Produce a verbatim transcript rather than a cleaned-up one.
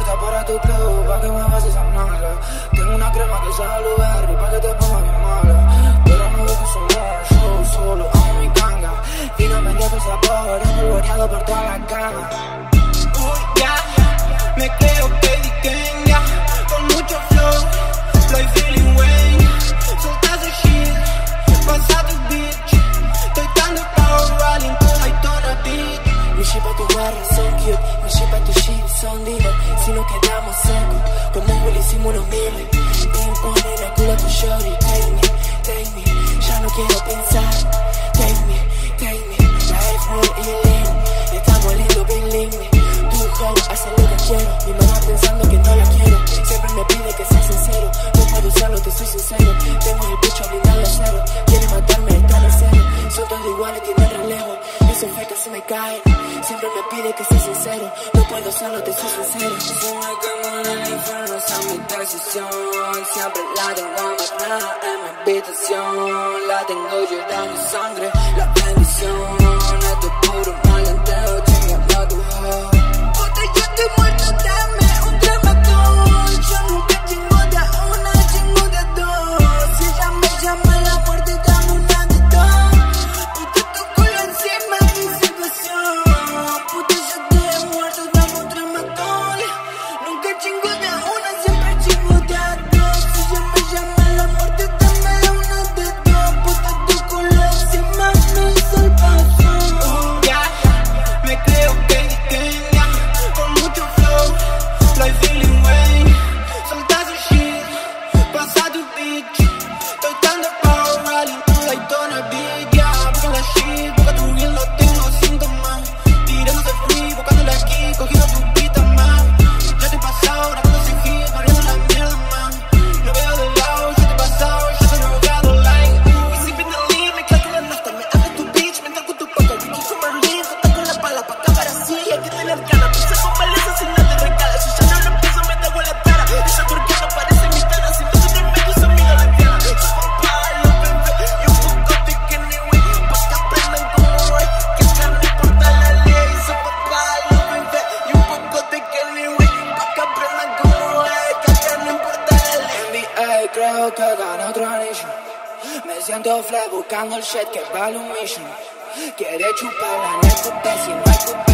puerta para tu club, pa' que me vas esa nalga. Tengo una crema que sabe a blueberry, pa' que te ponga bien mala. Pero no busco solo, yo solo amo mi ganga. Vino vendiendo el sabor, envolvoreado por toda la cama. Uy, ya, me creo Katie Kenya, con mucho flow, estoy feeling Wayne. Soltas el shit, pasa tu bitch, estoy dando power rolling con Daytona Beach. Mi shit pa' tu barra son cute, mi shit pa' tu shit son diva. Si nos quedamos secos, como un Willy hicimos unos miles. Impone el culo a tu shorty, take me, take me. Ya no quiero pensar, take me, take me. La F uno y el N, estamos lindos, bien lindos. Tu hoe hace lo que quiero, mi mamá pensando que no la quiero. Siempre me pide que sea sincero, no puedo usarlo, te soy sincero. Tengo el pecho blindado a cero, quiere matarme, está en cero. Son todos iguales, tienen relevo, y son fecas se me caen. Siempre me pide que sea sincero, no puedo usarlo, te soy sincero. Si me quemo en el infierno, esa es mi decisión. Siempre la tengo amarrada en mi habitación. La tengo llorando sangre, la bendición. Esto es puro malenteo, chingando a tu hoe. Puta, yo estoy muerto, dame un tramador. Yo nunca chingo de a una, chingo de a dos. Si ella me llama la muerte, dame una de dos. Puta, tu culo encima de mi situación. Puta, yo estoy muerto, dame un tramador. Nunca chingo de a una, siempre chingo de a dos. Si ella me llama la muerte, dame una de dos. Puta, tu culo encima me hizo el paso. Ya, me creo Katie Kenya, con mucho flow, estoy feeling Wayne. Soltas el shit, pasa tu bitch, estoy dando power rolling con Daytona Beach. Ya, busca la shit, busca tu bien, lo tengo síntomas. Tirándose free, buscándole aquí, cogiendo tu pita más. Ya te he pasado, ahora cuando se hit, barriendo la mierda más. No veo de lado, ya te he pasado, ya te he rogado like. Y si viene el lean, me clavo la nafta, me hace tu bitch, me entra con tu paca. Ricky con Merlin, jota con la pala, pa' acabar así, hay que tener ganas. Pisa con maleza sin nada de regala, si ya no lo empiezo me da la cara. Esa turquía parece mi cara, si no se te medio se mira la cara. Eso con palo, bebé, y un poco de Kenny Way, pa' que aprendan como Ray, que acá no importa la ley. Eso con palo, bebé, y un poco de Kenny Way, pa' que aprendan como Ray, que acá no importa la ley. N B A creo que gana otro anillo. Me siento fly buscando el shit que vale un millón. Quiere chupar la neta, si no hay